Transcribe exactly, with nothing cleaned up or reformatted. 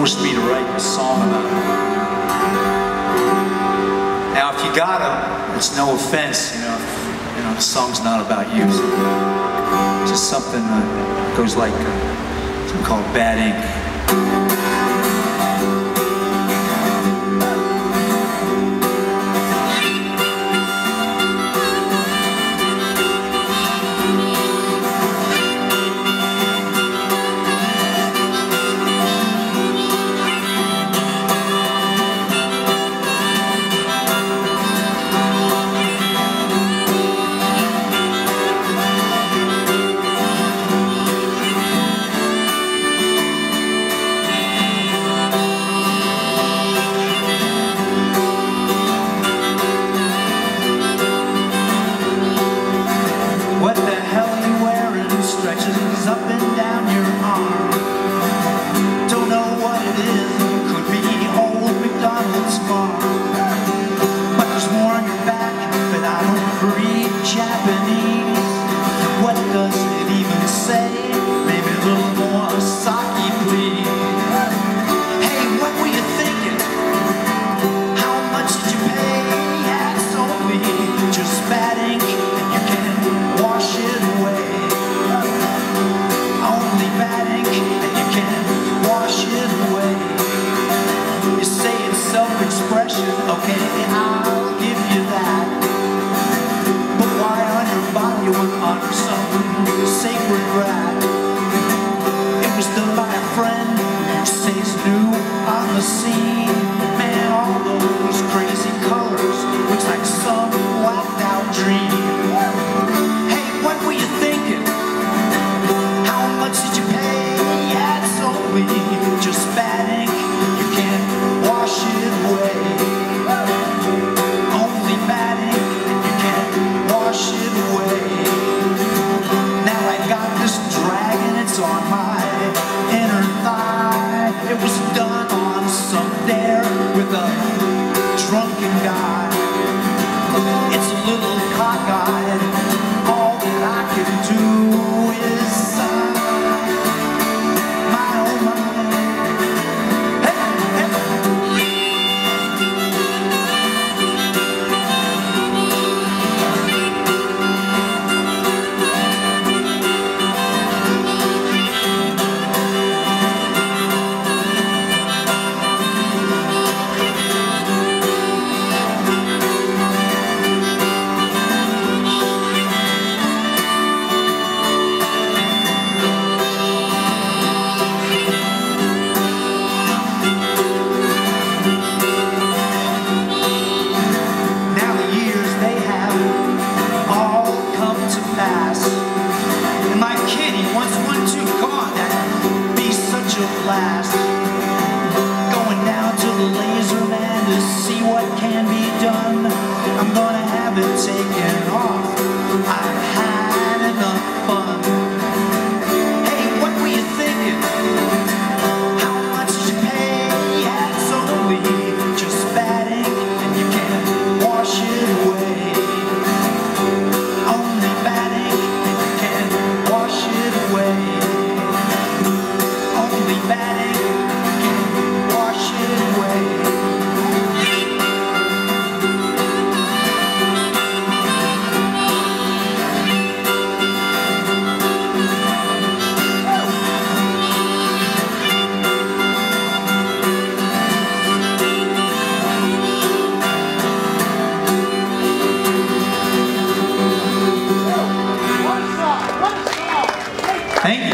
forced me to write a song about it. Now, if you got them, it's no offense, you know. If, you know, the song's not about you. So it's just something that goes like uh, something called Bad Ink. What the hell are you wearing? Stretches up and down your arm. Don't know what it is. Could be old McDonald's farm. But there's more on your back. But I don't read Japanese. What does it even say? Maybe a little more sake, please. Hey, what were you thinking? How much did you pay? Yeah, it's only just bad ink. Wash it away. Only bad ink, and you can wash it away. You say it's self-expression, okay, I'll give you that. But why on your body when under some sacred rat? It was done by a friend who says new on the scene. Man, all those crazy colors looks like some whacked out dream. What were you thinking? How much did you pay? Yeah, it's only just bad ink. You can't wash it away. Only bad ink, and you can't wash it away. Now I got this drag and it's on my inner thigh. It was done on some dare with a drunken guy. It's a little cockeyed. All that I can do is sigh. My oh my. And my kitty wants one too. Come on, that'd be such a blast. Going down to the laser man to see what can be done. I'm gonna have it taken off. I've had enough fun. Hey, what were you thinking? How much did you pay? Yeah, it's only just bad ink, and you can't wash it away. Only bad ink, and you can't wash it away. Only bad ink, you can't wash it away. Thank you.